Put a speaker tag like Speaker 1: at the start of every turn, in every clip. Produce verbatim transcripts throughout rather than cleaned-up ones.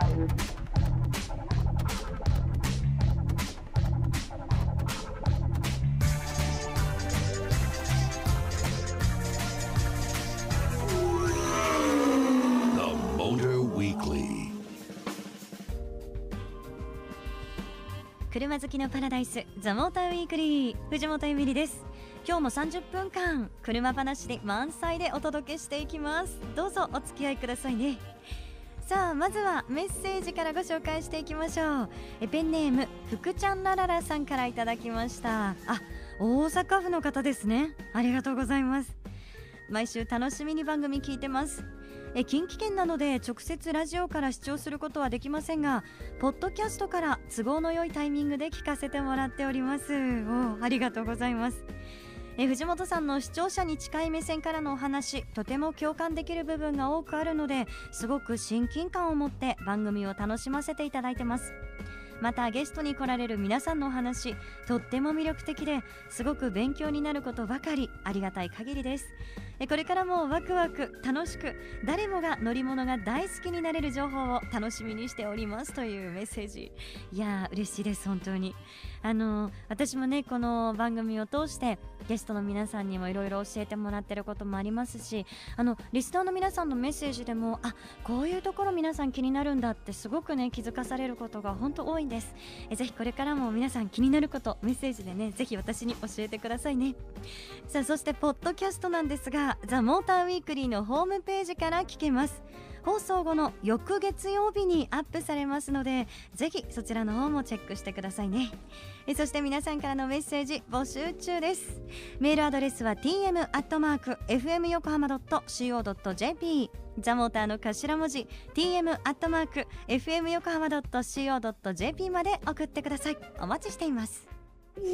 Speaker 1: 車好きのパラダイスザモーターウィークリー、藤本エミリです。今日もさんじゅっぷんかん車話で満載でお届けしていきます。どうぞお付き合いくださいね。さあまずはメッセージからご紹介していきましょう。えペンネーム福ちゃんラララさんからいただきました。あ、大阪府の方ですね。ありがとうございます。毎週楽しみに番組聞いてます。え近畿圏なので直接ラジオから視聴することはできませんが、ポッドキャストから都合の良いタイミングで聞かせてもらっております。おありがとうございます。え藤本さんの視聴者に近い目線からのお話、とても共感できる部分が多くあるので、すごく親近感を持って番組を楽しませていただいてます。またゲストに来られる皆さんのお話、とっても魅力的ですごく勉強になることばかり、ありがたい限りです。えこれからもワクワク楽しく、誰もが乗り物が大好きになれる情報を楽しみにしておりますというメッセージ。いやー嬉しいです。本当にあのー、私もねこの番組を通してゲストの皆さんにもいろいろ教えてもらってることもありますし、あのリスナーの皆さんのメッセージでも、あ、こういうところ皆さん気になるんだってすごくね気づかされることが本当多いんです。えぜひこれからも皆さん気になることメッセージでねぜひ私に教えてくださいね。さあそしてポッドキャストなんですが、ザ・モーターウィークリーのホームページから聞けます。放送後の翌月曜日にアップされますので、ぜひそちらの方もチェックしてくださいね。えそして皆さんからのメッセージ募集中です。メールアドレスは ティーエム アットマーク エフエム 横浜 ドット シーオー ドット ジェーピー、 ザモーターの頭文字 ティーエム アットマーク エフエム 横浜 ドット シーオー ドット ジェーピー まで送ってください。お待ちしています。
Speaker 2: The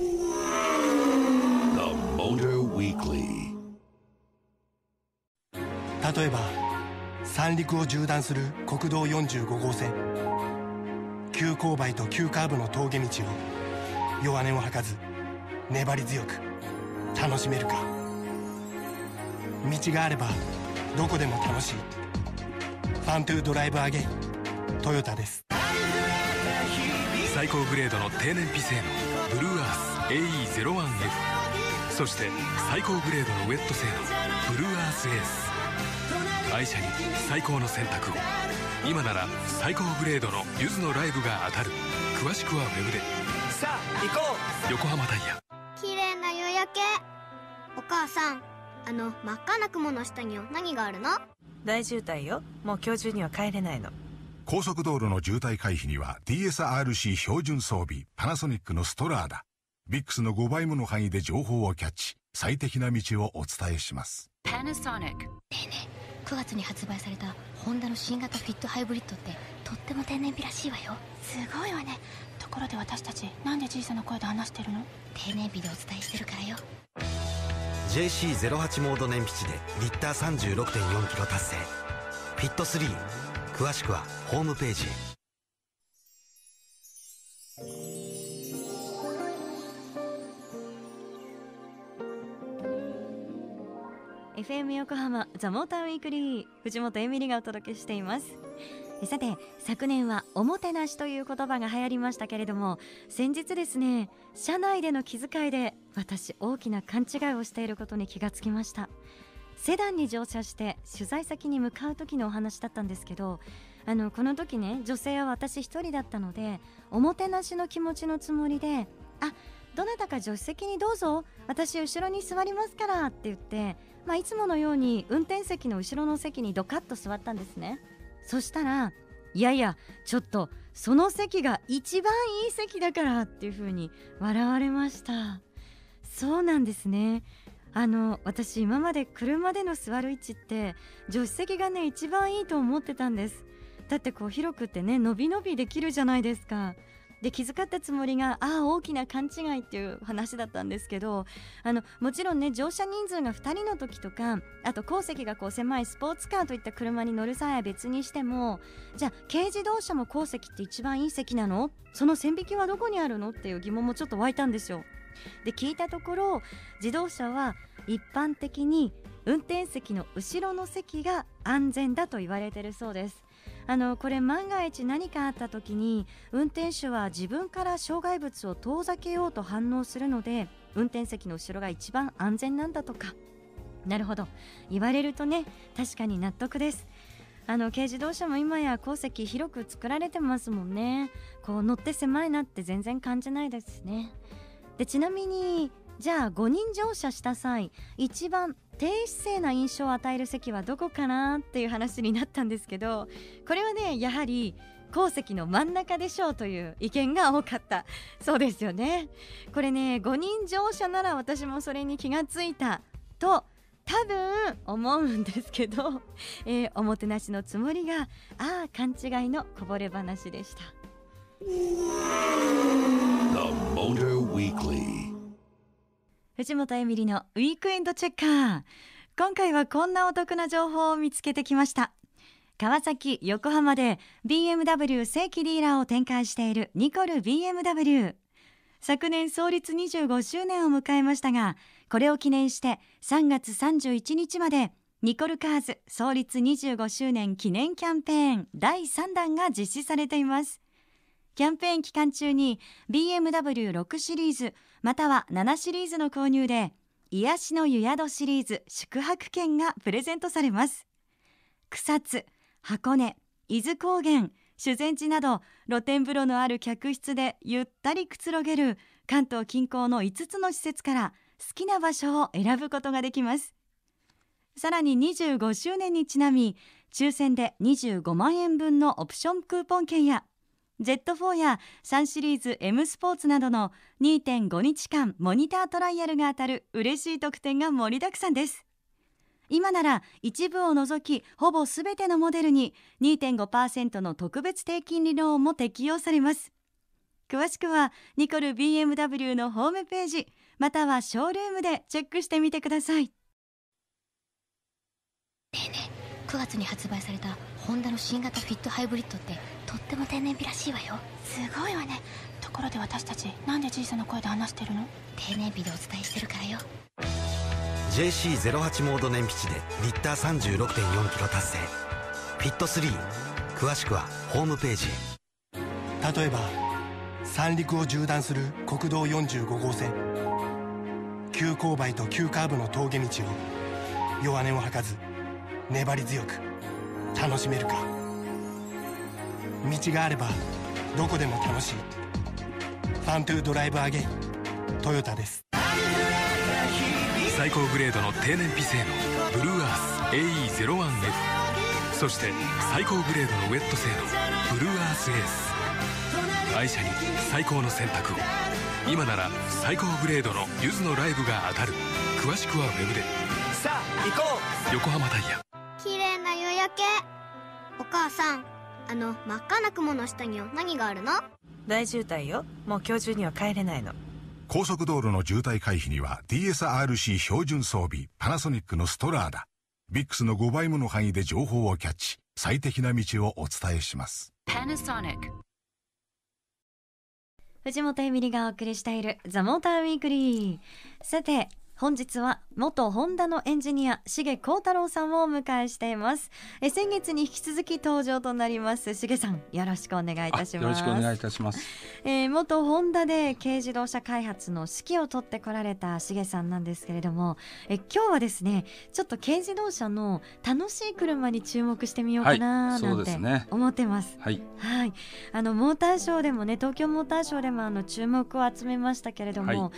Speaker 2: Motor Weekly。
Speaker 3: 例えば三陸を縦断する国道よんじゅうごごうせん、急勾配と急カーブの峠道を弱音を吐かず粘り強く楽しめるか。道があればどこでも楽しい。ファントゥードライブアゲイントヨタです。
Speaker 4: 最高グレードの低燃費性能ブルーアース エーイーゼロワンエフ、 そして最高グレードのウェット性能ブルーアースエース。愛車に最高の選択を。今なら最高グレードのユズのライブが当たる。詳しくはウェブで。
Speaker 5: さあ行こう。
Speaker 4: 横浜タイヤ。
Speaker 6: 綺麗な夕焼け。お母さん、あの真っ赤な雲の下には何があるの？
Speaker 7: 大渋滞よ。もう今日中には帰れないの。
Speaker 8: 高速道路の渋滞回避には ディーエスアールシー 標準装備パナソニックのストラーダ。ビックスのごばいもの範囲で情報をキャッチ、最適な道をお伝えします。
Speaker 9: パナソニック。ねえねえ、くがつに発売されたホンダの新型フィットハイブリッドってとっても天然美らしいわよ。
Speaker 10: すごいわね。ところで私たちなんで小さな声で話してるの？
Speaker 9: 低燃費でお伝えしてるからよ。
Speaker 11: ジェーシーゼロはち モード燃費値でリッター さんじゅうろくてんよんキロ達成。フィットスリー、詳しくはホームページへ。
Speaker 1: エフエム 横浜ザ・モーターウィークリー、藤本エミリがお届けしています。さて昨年はおもてなしという言葉が流行りましたけれども、先日ですね、車内での気遣いで私大きな勘違いをしていることに気がつきました。セダンに乗車して取材先に向かう時のお話だったんですけど、あのこの時ね女性は私一人だったので、おもてなしの気持ちのつもりで、あ、どなたか助手席にどうぞ、私後ろに座りますからって言って、まあ、いつものように運転席の後ろの席にドカッと座ったんですね。そしたら、いやいやちょっとその席が一番いい席だからっていう風に笑われました。そうなんですね。あの私今まで車での座る位置って助手席がね一番いいと思ってたんです。だってこう広くてね伸び伸びできるじゃないですか。で気遣ったつもりが、ああ大きな勘違いっていう話だったんですけど、あのもちろんね乗車人数がふたりの時とか、あと後席がこう狭いスポーツカーといった車に乗る際は別にしても、じゃあ軽自動車も後席って一番いい席なの？その線引きはどこにあるのっていう疑問もちょっと湧いたんですよ。で聞いたところ、自動車は一般的に運転席の後ろの席が安全だと言われているそうです。あのこれ万が一何かあった時に運転手は自分から障害物を遠ざけようと反応するので、運転席の後ろが一番安全なんだとか。なるほど、言われるとね、確かに納得です。あの軽自動車も今や後席広く作られてますもんね。こう乗って狭いなって全然感じないですね。でちなみにじゃあごにん乗車した際、一番低姿勢な印象を与える席はどこかなっていう話になったんですけど、これはねやはり後席の真ん中でしょうという意見が多かったそうですよね。これねごにん乗車なら私もそれに気がついたと多分思うんですけど、えー、おもてなしのつもりがああ勘違いのこぼれ話でした。
Speaker 2: The Motor Weekly。
Speaker 1: 藤本エミリのウィークエンドチェッカー。今回はこんなお得な情報を見つけてきました。川崎、横浜で ビーエムダブリュー 正規ディーラーを展開しているニコル ビーエムダブリュー。昨年創立にじゅうごしゅうねんを迎えましたが、これを記念してさんがつさんじゅういちにちまでニコルカーズ創立にじゅうごしゅうねん記念キャンペーンだいさんだんが実施されています。キャンペーン期間中に ビーエムダブリューろく シリーズまたはななシリーズの購入で癒しの湯宿シリーズ宿泊券がプレゼントされます。草津、箱根、伊豆高原、修善寺など露天風呂のある客室でゆったりくつろげる関東近郊のいつつの施設から好きな場所を選ぶことができます。さらににじゅうごしゅうねんにちなみ抽選でにじゅうごまんえんぶんのオプションクーポン券や ゼットフォー やさんシリーズ M スポーツなどの にてんごにちかんモニタートライアルが当たる嬉しい特典が盛りだくさんです。今なら一部を除きほぼすべてのモデルに にてんごパーセント の特別低金利ローンも適用されます。詳しくはニコル ビーエムダブリュー のホームページまたはショールームでチェックしてみてください。
Speaker 9: ねえねえ、くがつに発売されたホンダの新型フィットハイブリッドってとっても天然美らしいわよ。
Speaker 10: すごいわね。ところで私たちなんで小さな声で話してるの？
Speaker 9: 低燃費でお伝えしてるからよ。
Speaker 11: ジェーシーゼロはち モード燃費値でリッター さんじゅうろくてんよんキロ達成。フィットスリー、詳しくはホームページへ。
Speaker 3: 例えば三陸を縦断する国道よんじゅうごごうせん、急勾配と急カーブの峠道を弱音を吐かず粘り強く楽しめるか。道があればどこでも楽しい。ファントゥードライブアゲイントヨタです。
Speaker 4: 最高グレードの低燃費性能ブルーアース エーイーゼロワンエフ、 そして最高グレードのウェット性能ブルーアースエース。愛車に最高の選択を。今なら最高グレードのユズのライブが当たる。詳しくはウェブで。
Speaker 5: さあ行こう。
Speaker 4: 横浜タイヤ。
Speaker 6: 綺麗な夕焼け。お母さん、あの真っ赤な雲の下には何があるの？
Speaker 7: 大渋滞よ。もう今日中には帰れないの。
Speaker 8: 高速道路の渋滞回避には ディーエスアールシー 標準装備パナソニックのストラーダ。ビックスのごばいもの範囲で情報をキャッチ、最適な道をお伝えします。
Speaker 1: Panasonic。藤本エミリがお送りしているザ・モーターウィークリー。さて本日は元ホンダのエンジニア重幸太郎さんをお迎えしています。え先月に引き続き登場となります重さん、よろしくお願いいたします。
Speaker 12: よろしくお願いいたします。
Speaker 1: えー、元ホンダで軽自動車開発の指揮を取ってこられた重さんなんですけれども、え今日はですねちょっと軽自動車の楽しい車に注目してみようかななんて思ってます。
Speaker 12: はい、
Speaker 1: はい、あのモーターショーでもね、東京モーターショーでもあの注目を集めましたけれども、はい、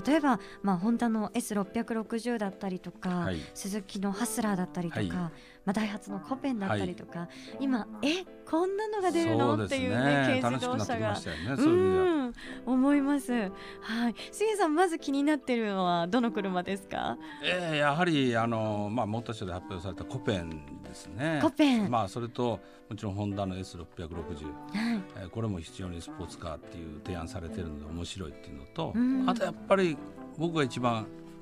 Speaker 1: 例えば、まあ、ホンダの エスろっぴゃくろくじゅう だったりとか、はい、スズキのハスラーだったりとか、はい、まあ、ダイハツのコペンだったりとか、はい、今えこんなのが出るの、ね、っていうね軽自動車が、ね、うん思います。はい、重さんまず気になっているのはどの車ですか？
Speaker 12: えー、やはりあの、まあ、モーターショーで発表されたコペンですね。
Speaker 1: コペン、
Speaker 12: まあ、それともちろんホンダの エスろっぴゃくろくじゅう、
Speaker 1: はい、
Speaker 12: えー、これも非常にスポーツカーっていう提案されているので面白いっていうのと、うん、あとやっぱり僕が一番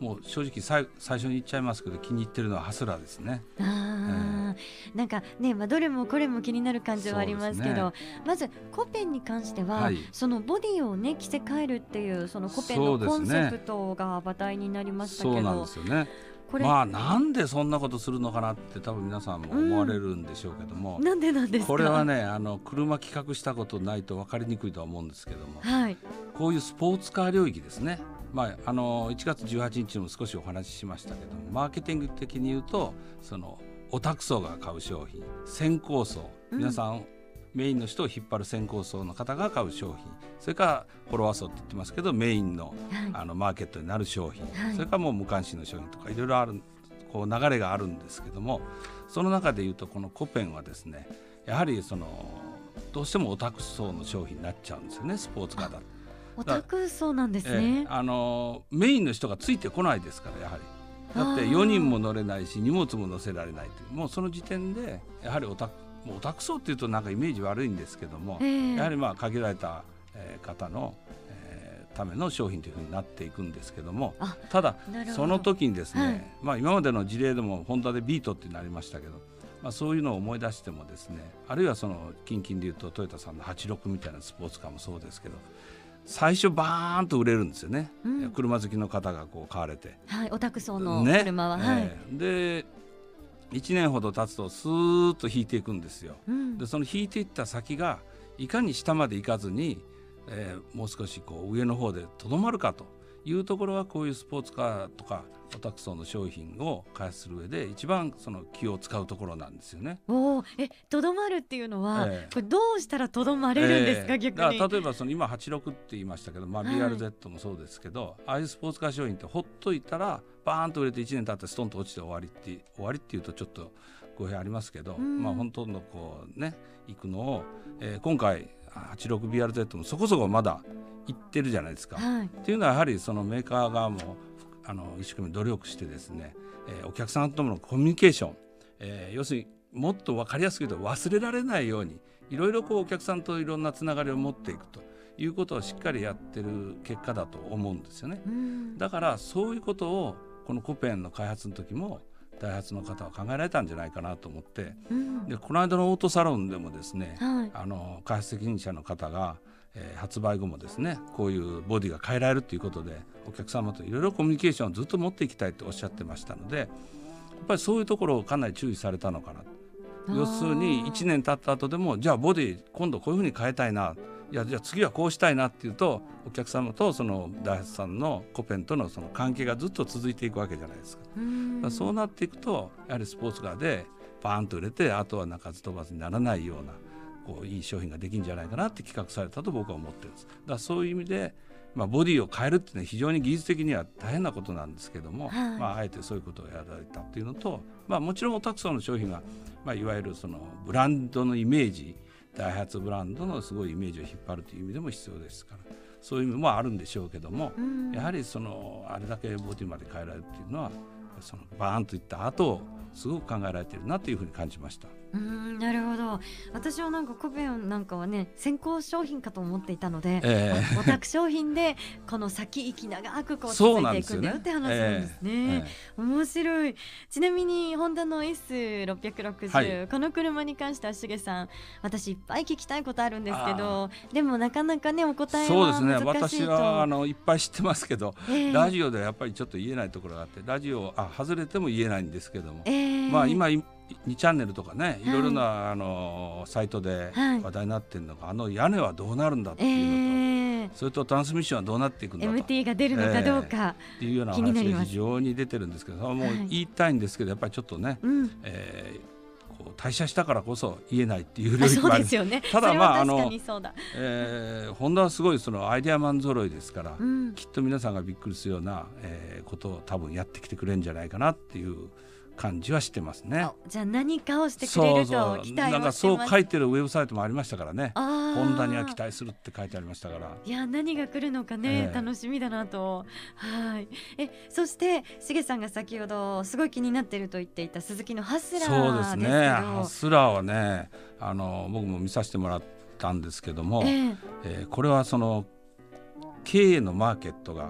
Speaker 12: もう正直最最初に言っちゃいますけど気に入ってるのはハスラーですね。
Speaker 1: あ、えー、なんかね、まあ、どれもこれも気になる感じはありますけど、ね、まずコペンに関しては、はい、そのボディをね着せ替えるっていうそのコペンのコンセプトが話題になりましたけど、
Speaker 12: そうなんですよね。まあなんでそんなことするのかなって多分皆さんも思われるんでしょうけども、
Speaker 1: うん、なんでなんですか。
Speaker 12: これはね、あの車企画したことないと分かりにくいとは思うんですけども、
Speaker 1: はい、
Speaker 12: こういうスポーツカー領域ですね。まあ、あのいちがつじゅうはちにちにも少しお話ししましたけども、マーケティング的に言うとそのオタク層が買う商品、先行層、皆さん、うん、メインの人を引っ張る先行層の方が買う商品、それからフォロワー層って言ってますけどメイン の,、はい、あのマーケットになる商品、はい、それからもう無関心の商品とかいろいろある、こう流れがあるんですけども、その中でいうとこのコペンはですね、やはりそのどうしてもオタク層の商品になっちゃうんですよね、スポーツカーだと。
Speaker 1: オタク層なんですね。
Speaker 12: えー、あのメインの人がついてこないですから、やはりだってよにんも乗れないし荷物も乗せられないという、もうその時点でやはりオタク、もうオタク層っていうとなんかイメージ悪いんですけども、えー、やはりまあ限られた、えー、方の、えー、ための商品というふうになっていくんですけども、ただその時にですね、はい、まあ、今までの事例でもホンダでビートってなりましたけど、まあ、そういうのを思い出してもですね、あるいはその近々でいうとトヨタさんのはちじゅうろくみたいなスポーツカーもそうですけど、最初バーンと売れるんですよね、うん、車好きの方がこう買われて、
Speaker 1: はい、オタク層の車は、ね、はい、
Speaker 12: えー、でいちねんほど経つとスーッと引いていくんですよ、うん、でその引いていった先がいかに下まで行かずに、えー、もう少しこう上の方でとどまるかというところは、こういうスポーツカーとかオタク層の商品を開発する上で一番その気を使うところなんですよね。
Speaker 1: おえとどまるっていうのは、えー、これどうしたらとどまれるんですか、えー、逆に。
Speaker 12: だから例えばその今はちじゅうろくって言いましたけど、まあ、ビーアールゼットもそうですけど、はい、ああいうスポーツカー商品ってほっといたらバーンと売れていちねん経ってストンと落ちて終わりって終わりっていうとちょっと語弊ありますけど、うん、まあ、本当のこうね行くのを、えー、今回はちじゅうろくビーアールゼット もそこそこまだ行ってるじゃないですか、はい、っていうのはやはりそのメーカー側もあの一生懸命努力してですね、えー、お客さんとのコミュニケーション、えー、要するにもっと分かりやすく言うと忘れられないようにいろいろこうお客さんといろんなつながりを持っていくということをしっかりやってる結果だと思うんですよね。だからそういうことをこのコペンの開発の時もダイハツの方は考えられたんじゃないかなと思って、うん、でこの間のオートサロンでもですね、はい、あの開発責任者の方が、えー、発売後もですねこういうボディが変えられるということでお客様といろいろコミュニケーションをずっと持っていきたいとおっしゃってましたので、やっぱりそういうところをかなり注意されたのかな。要するにいちねん経った後でもじゃあボディ今度こういうふうに変えたいな、いやじゃあ次はこうしたいなっていうとお客様とそのダイハツさんのコペンとのその関係がずっと続いていくわけじゃないですか。うんそうなっていくとやはりスポーツカーでバーンと売れてあとは鳴かず飛ばずにならないようなこういい商品ができるんじゃないかなって企画されたと僕は思ってるんです。だからそういう意味で、まあ、ボディを変えるっていうのは非常に技術的には大変なことなんですけども、はいまあ、あえてそういうことをやられたっていうのと、まあ、もちろんオタク層の商品が、まあ、いわゆるそのブランドのイメージダイハツブランドのすごいイメージを引っ張るという意味でも必要ですから、そういう意味もあるんでしょうけども、やはりそのあれだけボディまで変えられるっていうのはそのバーンといった後をすごく考えられているなというふうに感じました。
Speaker 1: うーんなるほど。私はなんかコペンなんかはね先行商品かと思っていたので、えー、オタク商品でこの先行き長くこう続いていくんだよって話なんですね。えーえー、面白い。ちなみにホンダの エスろっぴゃくろくじゅう、はい、この車に関してはしげさん私いっぱい聞きたいことあるんですけどでもなかなかねお答えは難しいと。そうですね、
Speaker 12: 私はあのいっぱい知ってますけど、えー、ラジオではやっぱりちょっと言えないところがあってラジオあ外れても言えないんですけども、えー、まあ今にチャンネルとかねいろいろな、はい、あのサイトで話題になってるのが、はい、あの屋根はどうなるんだっていうのと、えー、それとトランスミッションはどうなっていくんだと
Speaker 1: エムティー が出るのかどうか、
Speaker 12: えー、っていうような話が非常に出てるんですけどもう言いたいんですけどやっぱりちょっとね、うんえー、こう退社したからこそ言えないっていう領域もある。
Speaker 1: そうですよね。
Speaker 12: ただまああの、えー、ホンダはすごいそのアイデアマン揃いですから、うん、きっと皆さんがびっくりするような、えー、ことを多分やってきてくれるんじゃないかなっていう感じはしてますね。
Speaker 1: じゃあ何かをしてくれると期待をしてます。
Speaker 12: なんかそう書いてるウェブサイトもありましたからね。ホンダには期待するって書いてありましたから。
Speaker 1: いや何が来るのかね、えー、楽しみだなと。はいえそしてしげさんが先ほどすごい気になっていると言っていたスズキのハスラーですけど。そうですね。
Speaker 12: ハスラーはねあの僕も見させてもらったんですけども、えーえー、これはその経営のマーケットが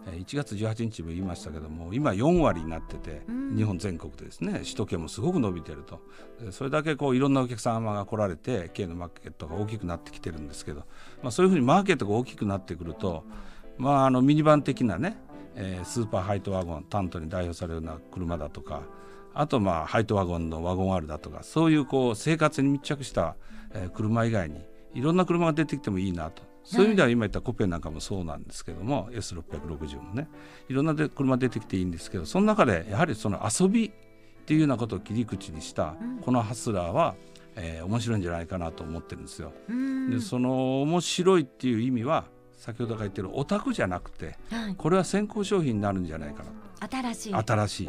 Speaker 12: いちがつじゅうはちにちも言いましたけども、今よんわりになってて、
Speaker 1: うん、
Speaker 12: 日本全国でですね、首都圏もすごく伸びてると。それだけこういろんなお客様が来られて軽のマーケットが大きくなってきてるんですけど、まあ、そういうふうにマーケットが大きくなってくると、まあ、あのミニバン的なね、えー、スーパーハイトワゴン、タントに代表されるような車だとか、あとまあハイトワゴンのワゴン R だとか、そういうこう生活に密着した、えー、車以外にいろんな車が出てきてもいいなと。そういう意味では今言ったコペンなんかもそうなんですけども、エスろっぴゃくろくじゅう もね、いろんなで車出てきていいんですけど、その中でやはりその遊びっていうようなことを切り口にしたこのハスラーは、えー、面白いんじゃないかなと思ってるんですよ。でその面白いっていう意味は先ほどから言ってるオタクじゃなくて、はい、これは先行商品になるんじゃないかなと。
Speaker 1: 新しい
Speaker 12: 新しい、はい、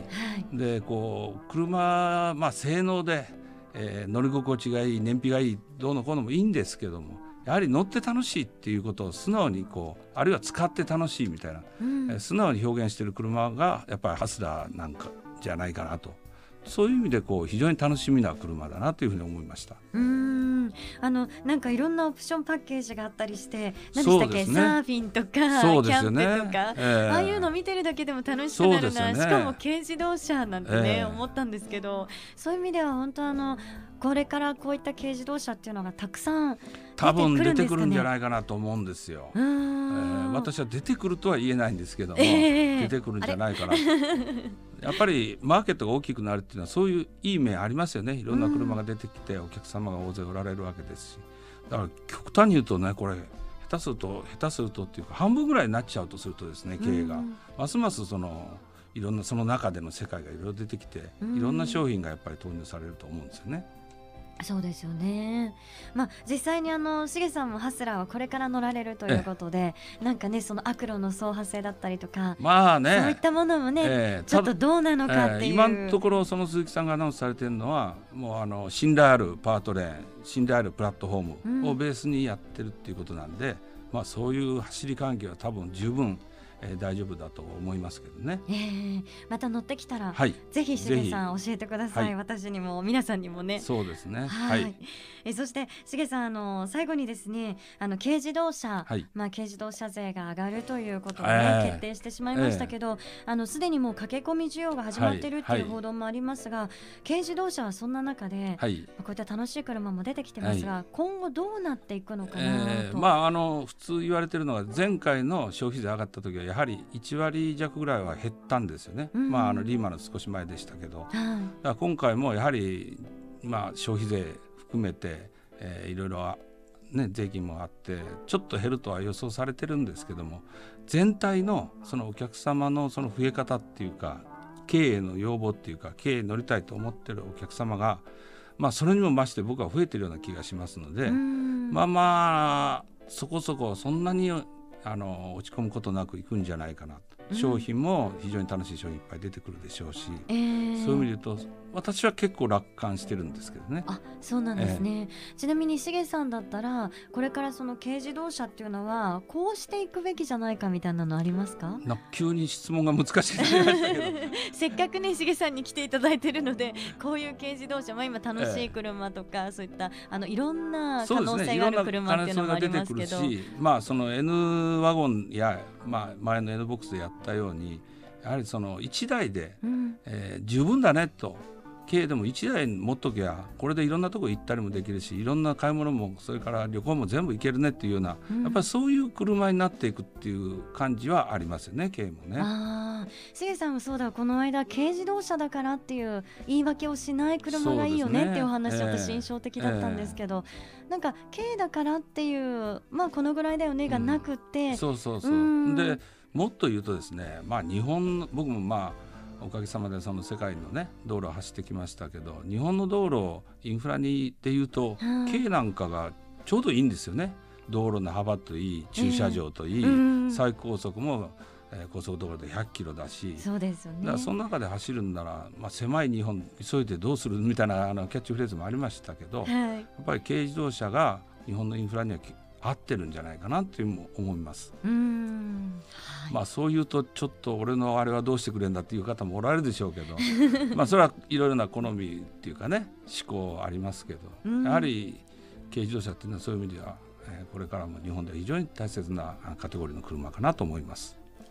Speaker 12: でこう車、まあ、性能で、えー、乗り心地がいい、燃費がいい、どうのこうのもいいんですけども、やはり乗って楽しいっていうことを素直にこう、あるいは使って楽しいみたいな、うん、えー、素直に表現している車がやっぱりハスラーなんかじゃないかなと。そういう意味でこう非常に楽しみな車だなというふうに思いました。
Speaker 1: うーん、あのなんかいろんなオプションパッケージがあったりして、何でしたっけ、ね、サーフィンとか、
Speaker 12: そうですよね、
Speaker 1: キャンプとか、えー、ああいうの見てるだけでも楽しくなるな、ね、しかも軽自動車なんてね、えー、思ったんですけど、そういう意味では本当あのこれからこういった軽自動車っていうのがたくさん出てくるんですかね。
Speaker 12: 多分出てくるんじゃないかなと思うんですよ。えー、私は出てくるとは言えないんですけども、えー、出てくるんじゃないかな。やっぱりマーケットが大きくなるっていうのはそういういい面ありますよね。いろんな車が出てきてお客様が大勢おられるわけですし、だから極端に言うとね、これ下手すると下手するとっていうか半分ぐらいになっちゃうとするとですね、経営がますますそのいろんなその中での世界がいろいろ出てきて、いろんな商品がやっぱり投入されると思うんですよね。
Speaker 1: そうですよね。まあ、実際にあのしげさんもハスラーはこれから乗られるということで、なんかね、そのアクロの走破性だったりとか、
Speaker 12: まあね、
Speaker 1: そういったものもね、えー、ちょっとどうなのかっていう、
Speaker 12: えー、今のところその鈴木さんがアナウンスされているのは、もうあの信頼あるパワートレーン、信頼あるプラットフォームをベースにやってるっていうことなんで、うん、まあ、そういう走り関係は多分十分えー、大丈夫だと思いますけどね。
Speaker 1: えー、また乗ってきたら、
Speaker 12: はい、
Speaker 1: ぜひしげさん教えてください、はい、私にも皆さんにもね。
Speaker 12: そうですね、
Speaker 1: はい、はい、えー、そしてしげさん、あの最後にですね、あの軽自動車、はい、まあ、軽自動車税が上がるということで、ね、えー、決定してしまいましたけど、えー、あのすでにもう駆け込み需要が始まっているっていう報道もありますが、はいはい、軽自動車はそんな中で、はい、こういった楽しい車も出てきてますが、はい、今後どうなっていくのかなと、
Speaker 12: えー、まあ、あの普通言われているのが、前回の消費税上がった時はやはりいちわり弱ぐらいは減ったんですよね、うん、まあ、あのリーマンの少し前でしたけど、はい、だから今回もやはり、まあ、消費税含めて、えー、いろいろ、ね、税金もあってちょっと減るとは予想されてるんですけども、全体のそのお客様のその増え方っていうか、経営の要望っていうか、経営乗りたいと思ってるお客様が、まあ、それにも増して僕は増えてるような気がしますので、まあまあそこそこそんなにあの落ち込むことなくいくんじゃないかなと。商品も非常に楽しい商品いっぱい出てくるでしょうし、えー、そういう意味で言うと私は結構楽観してるんですけどね。
Speaker 1: あ、そうなんですね、えー、ちなみにしげさんだったらこれからその軽自動車っていうのはこうしていくべきじゃないかみたいなのありますか？
Speaker 12: な急に質問が難しいとなりましたけど
Speaker 1: せっかくねしげさんに来ていただいてるので、こういう軽自動車、まあ、今楽しい車とか、えー、そういったあのいろんな可能性がある車っていうのもありますけど、
Speaker 12: まあ、その N ワゴンや、まあ、前の N ボックスでやったように、やはりそのいちだいで、うん、えー、十分だねと、軽でもいちだい持っときゃこれでいろんなとこ行ったりもできるし、いろんな買い物もそれから旅行も全部行けるねっていうような、うん、やっぱりそういう車になっていくっていう感じはありますよね、軽もね。
Speaker 1: あ、しげさんもそうだ、この間軽自動車だからっていう言い訳をしない車がいいよねっていうお話、ね、私印象的だったんですけど、えー、なんか軽だからっていう、まあこのぐらいだよねがなくて、
Speaker 12: うん、そうそうそう、うん、でもっと言うとですね、まあ、日本僕もまあおかげさまでその世界のね道路を走ってきましたけど、日本の道路インフラにっていうと、軽なんかがちょうどいいんですよね。道路の幅といい、駐車場といい、えー、最高速も、えー、高速道路でひゃっキロだし、
Speaker 1: そうですよね。
Speaker 12: だからその中で走るんなら、まあ、狭い日本急いでどうするみたいなあのキャッチフレーズもありましたけど、はい、やっぱり軽自動車が日本のインフラには合ってるんじゃないかなっていう思います。うーん、はい、まあ、そういうとちょっと俺のあれはどうしてくれんだっていう方もおられるでしょうけどまあそれはいろいろな好みっていうかね、思考ありますけど、やはり軽自動車っていうのはそういう意味では、えー、これからも日本では非常に大切なカテゴリーの車かなと思います。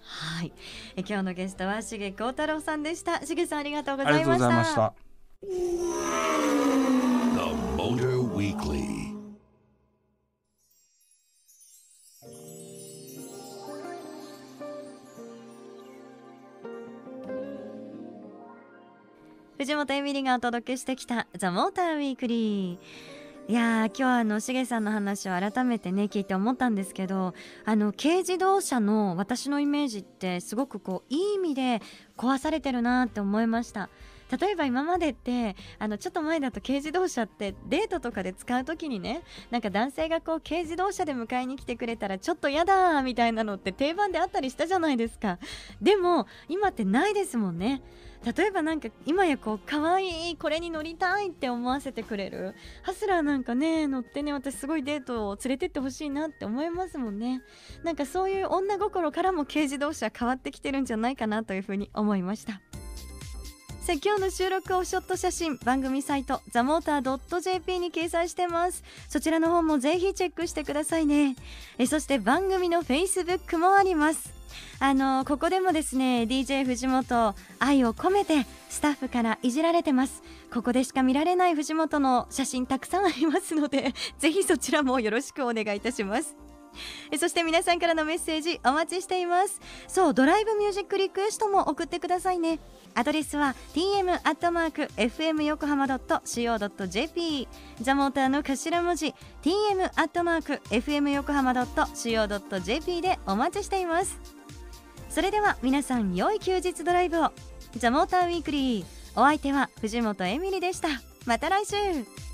Speaker 1: はい、え今日のゲストは重幸太郎さんでした。重さんありがとうございました。
Speaker 12: ありがとうございました。
Speaker 2: The Motor Weekly。
Speaker 1: 藤本エミリがお届けしてきたザ・モーターウィークリー。いやー、今日はあのしげさんの話を改めてね聞いて思ったんですけど、あの軽自動車の私のイメージってすごくこういい意味で壊されてるなって思いました。例えば今までってあのちょっと前だと軽自動車ってデートとかで使う時にね、なんか男性がこう軽自動車で迎えに来てくれたらちょっとやだみたいなのって定番であったりしたじゃないですか。でも今ってないですもんね。例えばなんか今やこう可愛いこれに乗りたいって思わせてくれるハスラーなんかね乗ってね、私すごいデートを連れてってほしいなって思いますもんね。なんかそういう女心からも軽自動車変わってきてるんじゃないかなというふうに思いました。さあ今日の収録オフショット写真番組サイト ザモータードットジェーピー に掲載してます。そちらの方もぜひチェックしてくださいね。えそして番組の Facebook もあります。あのここでもですね ディージェー 藤本愛を込めてスタッフからいじられてます。ここでしか見られない藤本の写真たくさんありますのでぜひそちらもよろしくお願いいたします。えそして皆さんからのメッセージお待ちしています。そうドライブミュージックリクエストも送ってくださいね。アドレスは ティーエム アットマーク エフエム 横浜 ドット シーオー ドット ジェーピー ザモーターの頭文字 ティーエム アットマーク エフエム 横浜 ドット シーオー ドット ジェーピー でお待ちしています。それでは皆さん良い休日ドライブを。ザモーターウィークリー、お相手は藤本エミリでした。また来週。